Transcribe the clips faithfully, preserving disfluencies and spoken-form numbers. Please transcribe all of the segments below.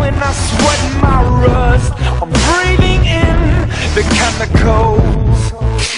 when I sweat my rust. I'm breathing in the chemicals.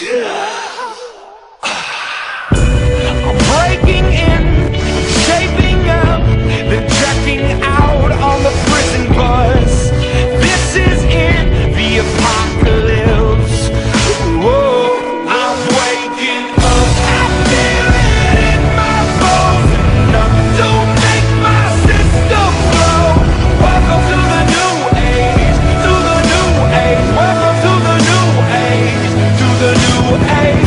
I'm breaking in, shaping up, then checking out on the prison bus. This is in the apocalypse. Whoa, I'm waking up. I feel it in my bones. Enough to make my system blow. Welcome to the new age, to the new age. Welcome to the new age, to the new age.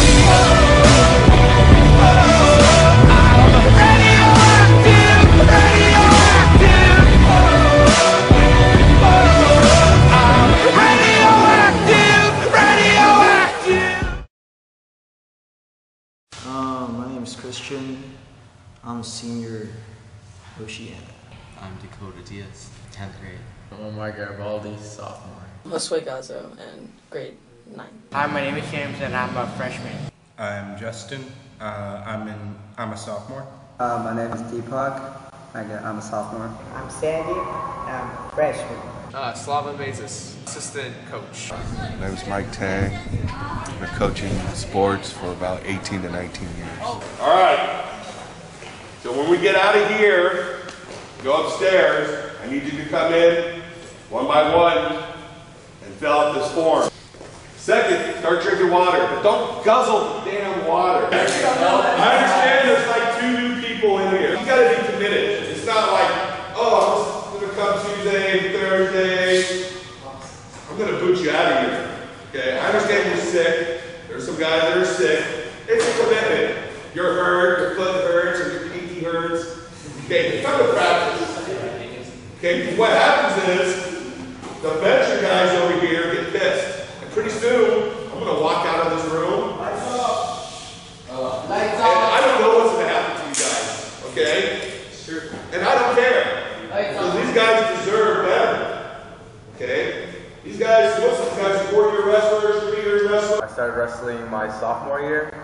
Christian. I'm a senior Oceana. I'm Dakota Diaz, tenth grade. I'm Omar Garibaldi, sophomore. I'm Sooo Gazo, and grade nine. Hi, my name is James, and I'm a freshman. I'm Justin. Uh, I'm in. I'm a sophomore. Uh, my name is Deepak. I get, I'm a sophomore. I'm Sandy. I'm a freshman. Uh, Slava Bezos, assistant coach. My name is Mike Tang. I've been coaching sports for about eighteen to nineteen years. All right. So when we get out of here, go upstairs. I need you to come in one by one and fill out this form. Second, start drinking water, but don't guzzle the damn water. I understand there's like two new people in here. You gotta be committed. It's not like, oh, I'm just gonna come Tuesday, Thursday. I'm gonna boot you out of here. Okay, I understand you're sick. There's some guys that are sick. It's a commitment. You're hurt, your foot hurts, or your pinky hurts. Okay, come to practice. Okay, what happens is the venture guys over here get pissed. And pretty soon, I'm gonna walk out of this room. Lights off. Uh, Lights off. And I don't know what's gonna happen to you guys. Okay? Sure. And I don't care. Because these guys deserve better. Okay? These guys, most of these guys are four-year wrestlers, three-year wrestlers. I started wrestling my sophomore year,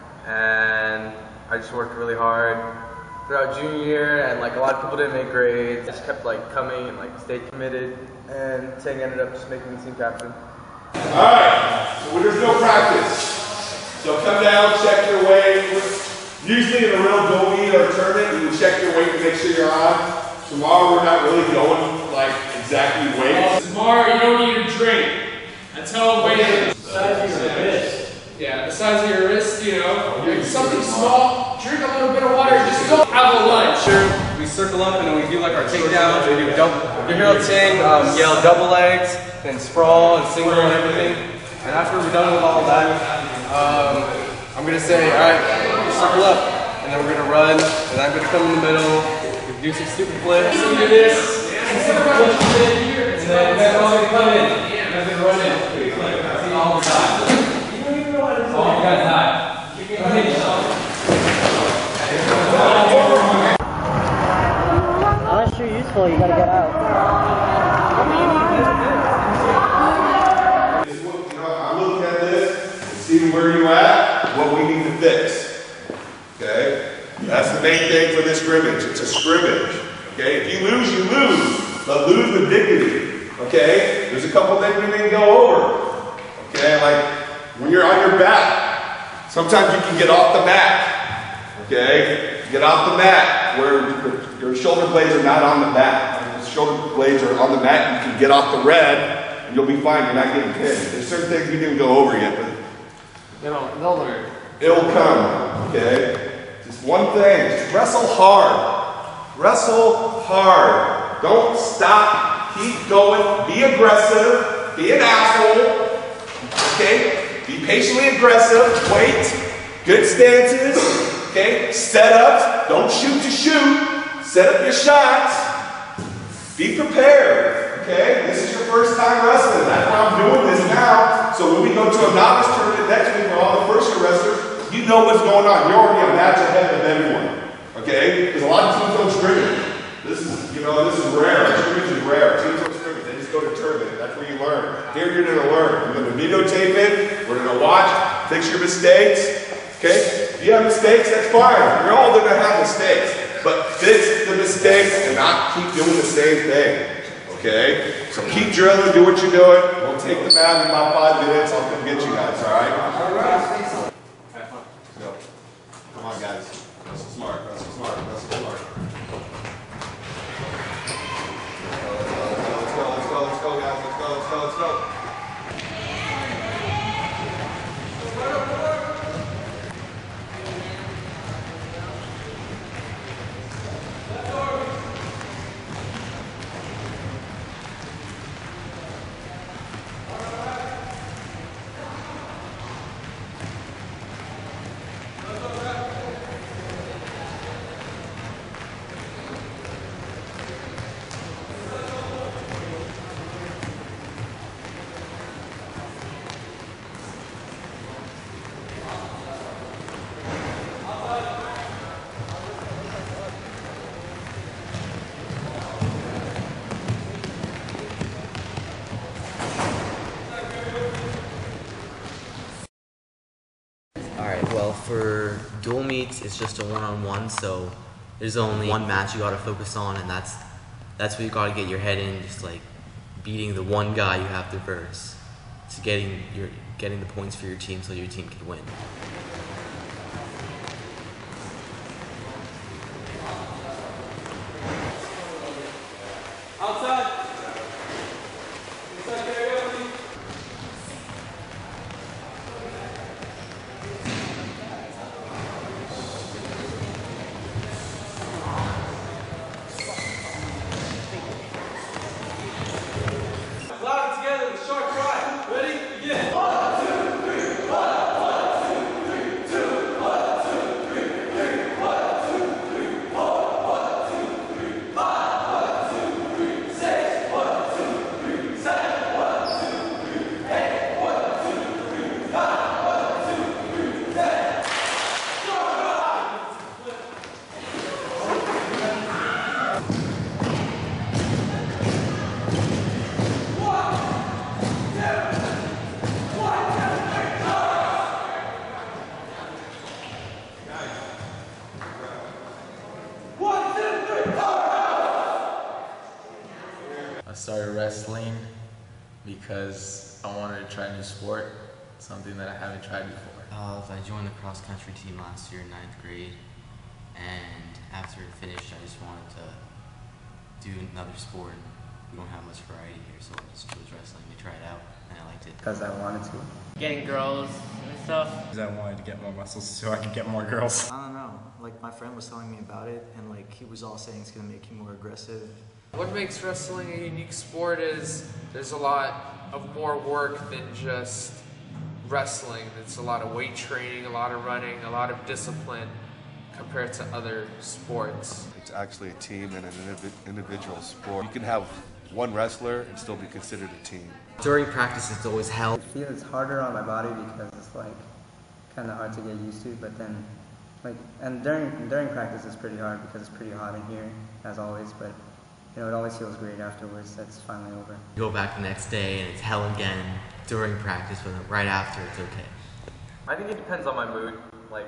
and I just worked really hard throughout junior year, and like a lot of people didn't make grades. I just kept like coming and like stayed committed, and Tang ended up just making the team captain. Alright, so there's no practice. So come down, check your weight. Usually in a real go meet or tournament, you would check your weight to make sure you're on. Tomorrow we're not really going like exactly weight. Oh, tomorrow you don't need to drink until weight is. The size of your wrist. Yeah, the size of your wrist, you know. Drink something small, drink a little bit of water, just don't have a lunch. Sure, we circle up and then we do like our takedowns. We do double, you hear us saying, um, yell double legs, then sprawl and single and everything. And after we're done with all of that, um, I'm going to say, alright, circle up. And then we're going to run, and I'm going to come in the middle. Do some stupid flips. So do this. And then that's all we come in. And then run in. All the time. All you guys have. Unless you're useful, you gotta get out. I'm looking at this and seeing where you're at, what we need to fix. Okay? That's the main thing for this scrimmage. It's a scrimmage. Okay? If you lose, you lose. But lose with dignity. Okay? There's a couple things we need to go over. Okay? Like when you're on your back, sometimes you can get off the mat. Okay? Get off the mat where your shoulder blades are not on the mat. When the shoulder blades are on the mat, you can get off the red and you'll be fine. You're not getting pinned. There's certain things we didn't go over yet, but They'll, they'll learn. It'll come. Okay? One thing, just wrestle hard. Wrestle hard. Don't stop. Keep going. Be aggressive. Be an asshole. Okay? Be patiently aggressive. Wait. Good stances. Okay? Set up. Don't shoot to shoot. Set up your shots. Be prepared. Okay? This is your first time wrestling. That's why I'm doing this now. So when we go to a novice tournament next week for all the first year wrestlers, you know what's going on. You're already a match ahead of everyone. Okay? Because a lot of teams don't scrimmage. This is, you know, this is rare. Scrimmage is rare. Teams don't scrimmage. They just go to tournament. That's where you learn. Here you're going to learn. We're going to videotape it. We're going to watch. Fix your mistakes. Okay? If you have mistakes, that's fine. We're all going to have mistakes. But fix the mistakes and not keep doing the same thing. Okay? So keep drilling, do what you're doing. We'll take the mat in about five minutes. I'll come get you guys, all right? All right. Let's go. Come on, guys. Wrestle smart, wrestle smart, wrestle smart. Let's go, let's go, let's go, guys. Let's go, let's go, let's go. Alright, well for dual meets it's just a one-on-one, so there's only one match you gotta focus on, and that's that's what you gotta get your head in, just like beating the one guy you have to verse. To getting your getting the points for your team so your team can win. Outside. I started wrestling because I wanted to try a new sport, something that I haven't tried before. Uh, I joined the cross country team last year in ninth grade, and after it finished I just wanted to do another sport. We don't have much variety here, so I just chose wrestling to try it out, and I liked it. Because I wanted to. Getting girls and stuff. Because I wanted to get more muscles so I could get more girls. I don't know. Like, my friend was telling me about it, and like he was all saying it's gonna make you more aggressive. What makes wrestling a unique sport is there's a lot of more work than just wrestling. It's a lot of weight training, a lot of running, a lot of discipline compared to other sports. It's actually a team and an indiv- individual sport. You can have one wrestler and still be considered a team. During practice it's always hell. I feel it's harder on my body because it's like kind of hard to get used to, but then like, and during during practice it's pretty hard because it's pretty hot in here as always, but you know, it always feels great afterwards that it's finally over. You go back the next day and it's hell again during practice, but right after it's okay. I think it depends on my mood. Like,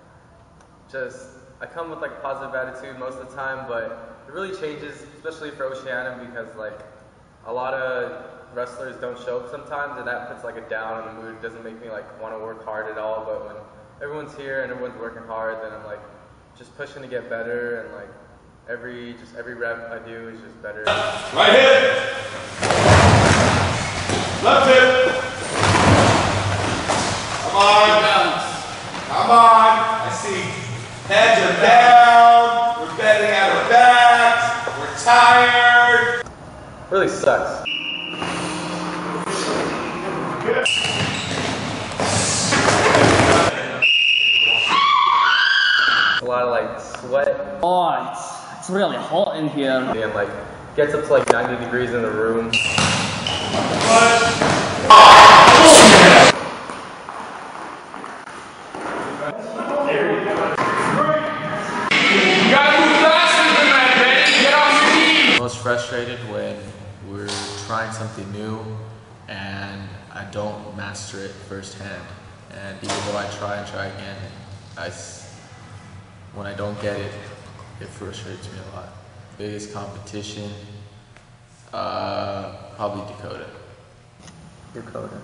just, I come with like a positive attitude most of the time, but it really changes, especially for Oceana, because like a lot of wrestlers don't show up sometimes, and that puts like a down on the mood. It doesn't make me like want to work hard at all, but when everyone's here and everyone's working hard, then I'm like just pushing to get better, and like every just every rep I do is just better. Right hip. Left hip. Come on. Come on. I see heads are down. We're bending at our backs. We're tired. Really sucks. A lot of like sweat. Oh, it's, it's really hot in here. And like gets up to like ninety degrees in the room. Most frustrated when we're trying something new and I don't master it firsthand. And even though I try and try again, I, when I don't get it, it frustrates me a lot. Biggest competition Uh, probably Dakota. Dakota.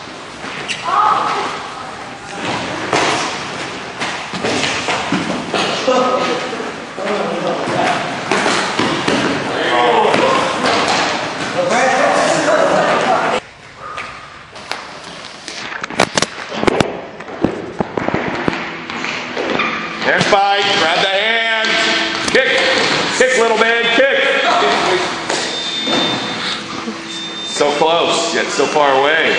And fight, grab the hands, kick, kick little man, kick. So close, yet so far away.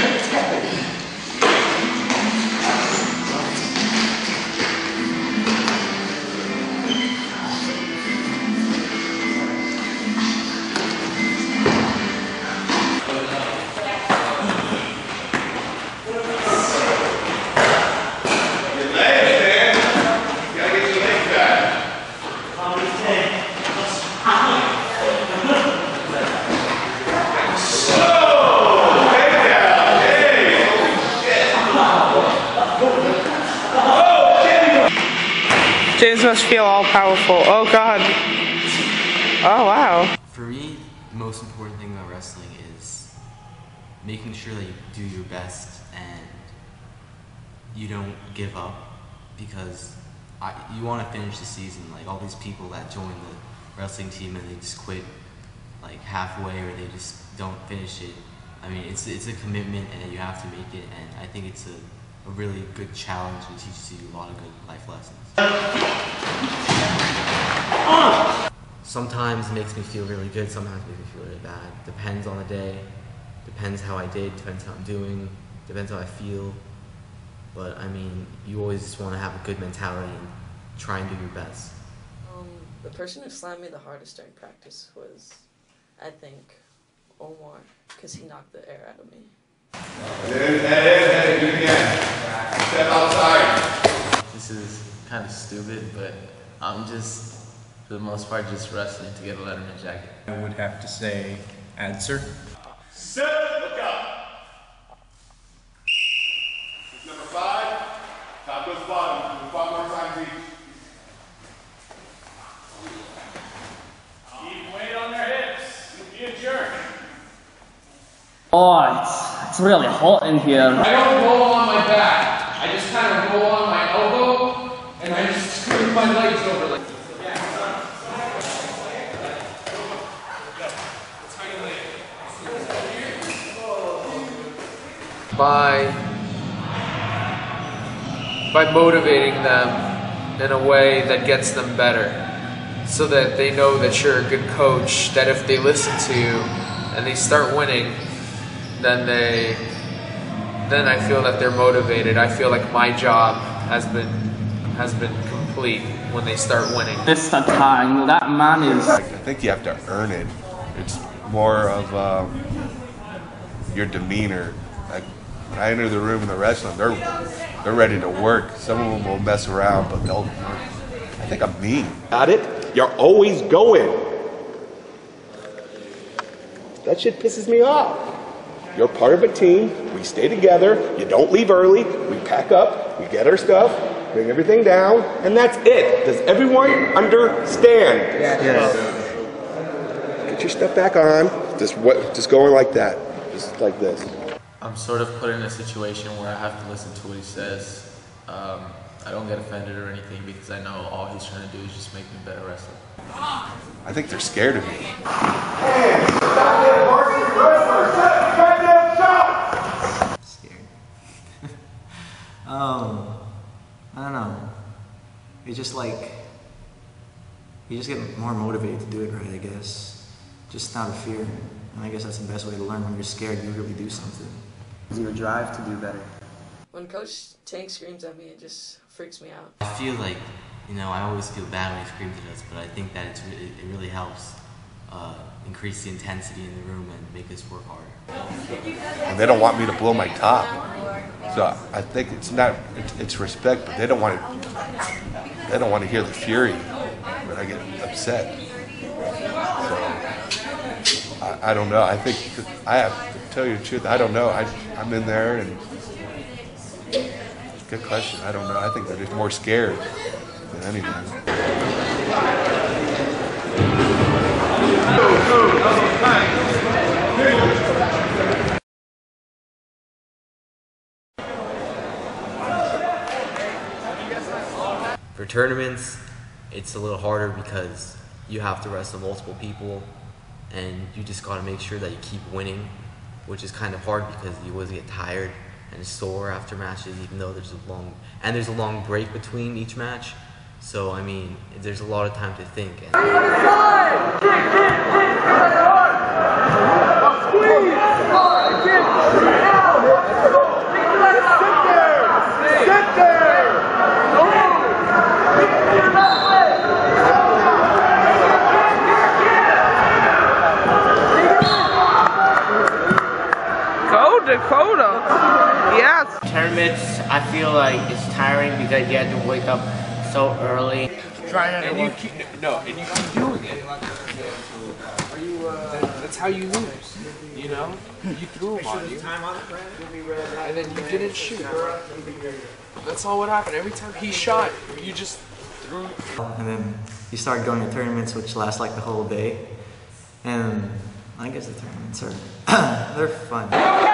James must feel all powerful. Oh God. Oh wow. For me, the most important thing about wrestling is making sure that you do your best and you don't give up, because I, you want to finish the season. Like all these people that join the wrestling team and they just quit like halfway or they just don't finish it. I mean, it's it's a commitment and you have to make it, and I think it's a a really good challenge and teaches you a lot of good life lessons. Sometimes it makes me feel really good, sometimes it makes me feel really bad. Depends on the day, depends how I did, depends how I'm doing, depends how I feel. But I mean, you always just want to have a good mentality and try and do your best. Um, the person who slammed me the hardest during practice was, I think, Omar, because he knocked the air out of me. Head in, head in, do it again. Step outside. This is kind of stupid, but I'm just, for the most part, just wrestling to get a Letterman jacket. I would have to say answer. Sit, look up. Number five, top goes bottom. Do five more times each. Keep weight on their hips. Be a jerk. Oh, it's, it's really hot in here. I don't roll on my back. I just kind of roll on my elbow and I just screw my legs over like by by motivating them in a way that gets them better, so that they know that you're a good coach, that if they listen to you and they start winning, then they then I feel that they're motivated. I feel like my job has been has been complete when they start winning. This time, that man is... I think you have to earn it. It's more of um, your demeanor. Like when I enter the room in the wrestling, they're they're ready to work. Some of them will mess around, but they'll. I think I'm mean. Got it? You're always going. That shit pisses me off. You're part of a team. We stay together. You don't leave early. We pack up. We get our stuff. Bring everything down, and that's it. Does everyone understand? Yes. Get your stuff back on. Just what? Just going like that. Just like this. I'm sort of put in a situation where I have to listen to what he says. Um, I don't get offended or anything because I know all he's trying to do is just make me a better wrestler. I think they're scared of me. Scared. um, I don't know. It's just like, you just get more motivated to do it right, I guess. Just out of fear. And I guess that's the best way to learn. When you're scared, you really do something. Your drive to do better. When Coach Tank screams at me, it just freaks me out. I feel like, you know, I always feel bad when he screams at us, but I think that it's really, it really helps uh, increase the intensity in the room and make us work harder. And they don't want me to blow my top. So I think it's not, it's, it's respect, but they don't want to, they don't want to hear the fury when I get upset. So I, I don't know. I think, I have to tell you the truth, I don't know. I, I'm in there and, good question, I don't know. I think they're just more scared than anything. Go, go, go, tournaments, it's a little harder because you have to wrestle multiple people, and you just got to make sure that you keep winning, which is kind of hard because you always get tired and sore after matches, even though there's a long and there's a long break between each match. So I mean, there's a lot of time to think. And Dakota. Yes. Tournaments, I feel like it's tiring because you have to wake up so early. Trying and you keep no, and you keep doing it. That's how you lose. You know, you threw him on you, and then you didn't shoot. That's all what happened. Every time he shot, you just threw. And then you start going to tournaments, which last like the whole day, and I guess the tournaments are they're fun.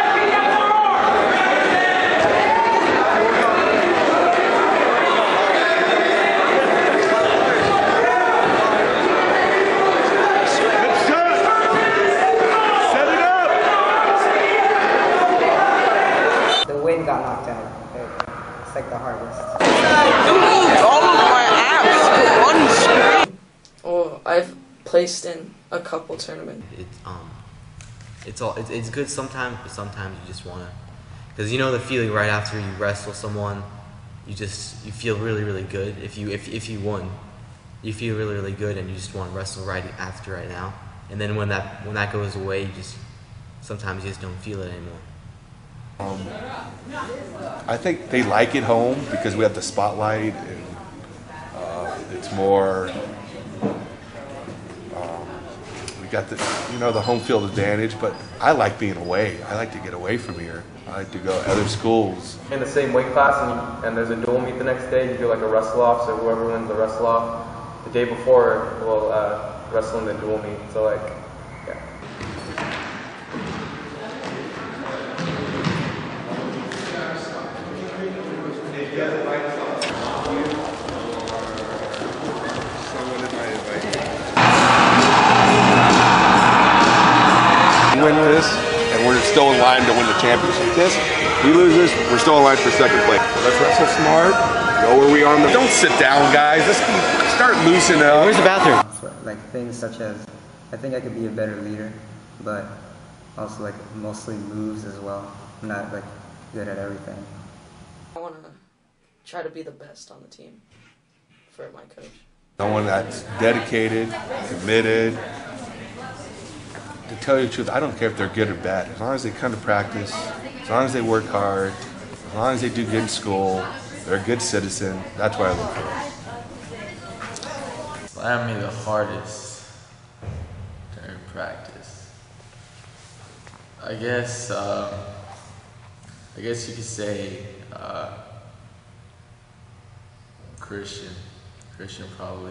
The wind got knocked out. It's like the hardest. All of my apps on screen. Oh, I've placed in a couple tournaments. It, um, it's all it's, it's good sometimes, but sometimes you just wanna, because you know the feeling right after you wrestle someone, you just you feel really really good. If you if if you won, you feel really really good, and you just want to wrestle right after right now. And then when that when that goes away, you just sometimes you just don't feel it anymore. Um, I think they like it home because we have the spotlight, and uh, it's more. Um, we got the you know the home field advantage, but I like being away. I like to get away from here. I like to go to other schools. In the same weight class, and, you, and there's a dual meet the next day. You do like a wrestle off, so whoever wins the wrestle off the day before will uh, wrestle in the dual meet. So like, yeah. We win this, and we're still in line to win the championship. This, we lose this, we're still in line for second place. Let's wrestle smart. Go where we are on the. Don't sit down, guys. Let's keep, start loosening up. Where's the bathroom? Like things such as, I think I could be a better leader, but also like mostly moves as well. I'm not like good at everything. I want to try to be the best on the team for my coach. Someone that's dedicated, committed. To tell you the truth, I don't care if they're good or bad. As long as they come to practice, as long as they work hard, as long as they do good in school, they're a good citizen. That's what I look for. Slam me the hardest during practice. I guess, um, I guess you could say uh, Christian. Christian probably.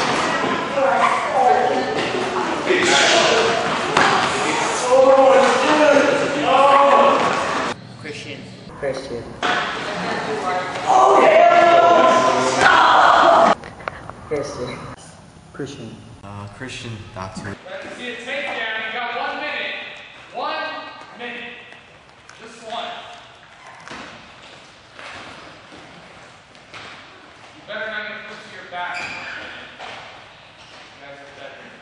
Christian. Christian. Christian. Christian. Uh, Christian, that's who. Let's see a takedown. You got one minute. One minute. Just one. You better not get pushed to your back. You guys are better than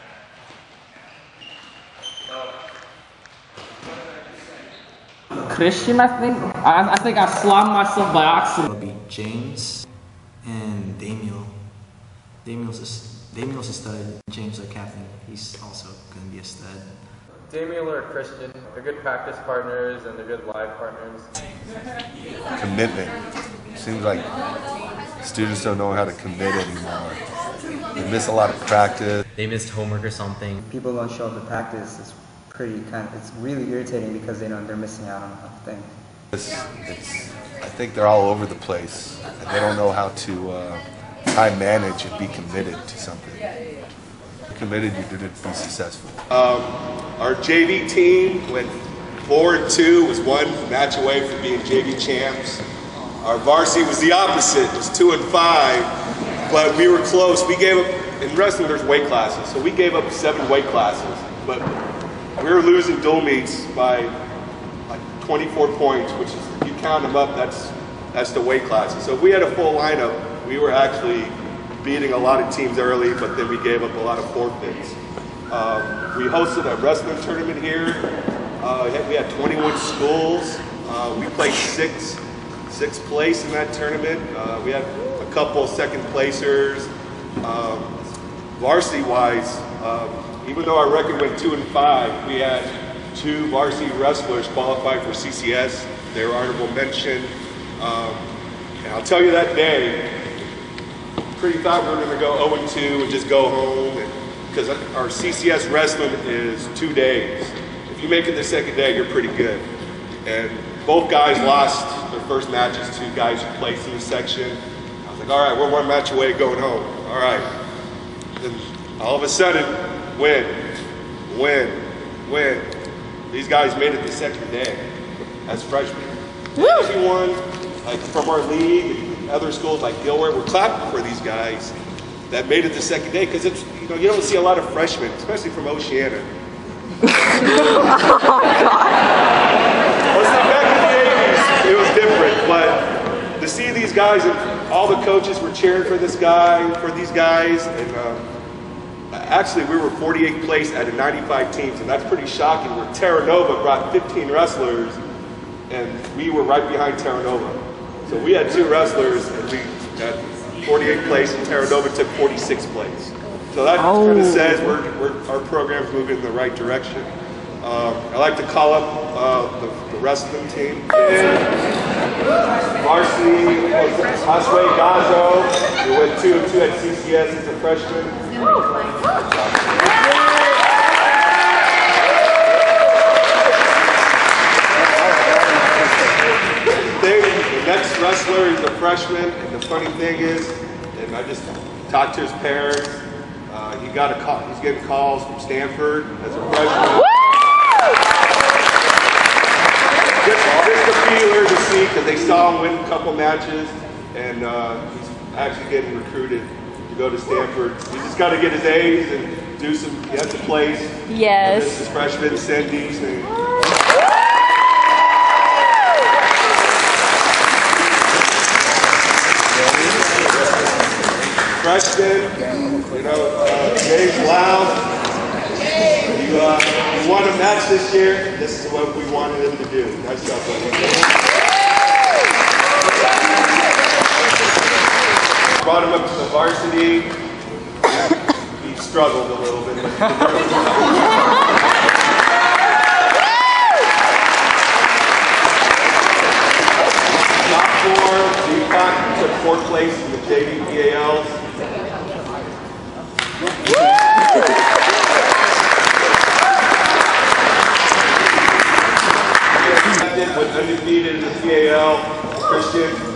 that. So, what did I just say? Christian, I think. I, I think I slammed myself by accident. It'll be James and Damiel. Damiel's a, Damiel's a stud. James, our captain, he's also going to be a stud. Damiel or Christian, they're good practice partners and they're good live partners. Commitment. Seems like students don't know how to commit anymore. They miss a lot of practice. They missed homework or something. People don't show up to practice. It's pretty kind of, it's really irritating because they know they're missing out on a thing. It's, it's, I think they're all over the place, and they don't know how to uh, time manage and be committed to something. Committed, you didn't be successful. Um, our J V team went four and two, was one match away from being J V champs. Our varsity was the opposite, was two and five, but we were close. We gave up, in wrestling there's weight classes, so we gave up seven weight classes, but we were losing dual meets by like twenty-four points, which is, if you count them up, that's, that's the weight classes. So if we had a full lineup, we were actually beating a lot of teams early, but then we gave up a lot of forfeits. Um, we hosted a wrestling tournament here. Uh, we had twenty-one schools. Uh, we placed six, sixth place in that tournament. Uh, we had a couple second placers. Um, varsity-wise, um, even though our record went two and five, we had two varsity wrestlers qualified for C C S. They were honorable mention. Um, and I'll tell you that day, pretty thought we were going to go oh and two and just go home, because our C C S wrestling is two days. If you make it the second day, you're pretty good. And both guys lost their first matches to guys who placed in the section. I was like, all right, we're one match away going home. All right. Then all of a sudden, win, win, win. These guys made it the second day as freshmen. Everyone, like from our league and other schools like Gilroy, were clapping for these guys that made it the second day, because it's, you know, you don't see a lot of freshmen, especially from Oceana. Back in the eighties, it was different, but to see these guys, and all the coaches were cheering for this guy, for these guys, and uh, actually we were forty-eighth place out of ninety-five teams, and that's pretty shocking, where Terra Nova brought fifteen wrestlers, and we were right behind Terra Nova. So we had two wrestlers, and we got forty-eighth place, and Terra Nova took forty-sixth place. So that oh. kind of says we're, we're, our program's moving in the right direction. Um, I like to call up uh, the, the wrestling team. Varsity, Osway Gazo, we went two and two at C C S as a freshman. The next wrestler is a freshman, and the funny thing is, and I just talked to his parents, uh, he got a call, he's getting calls from Stanford as a freshman. Just, just a feeler to see, because they saw him win a couple matches, and uh, he's actually getting recruited to go to Stanford. He's just got to get his A's and do some, he has to place. Yes. This is freshman Cindy's and freshman, you know, uh, James Lau. You, uh, you won a match this year. This is what we wanted him to do. Nice job, buddy. Brought him up to the varsity. He struggled a little bit. Sophomore, Deepak took fourth place in the J V P A Ls. Was undefeated in the P A L. Christian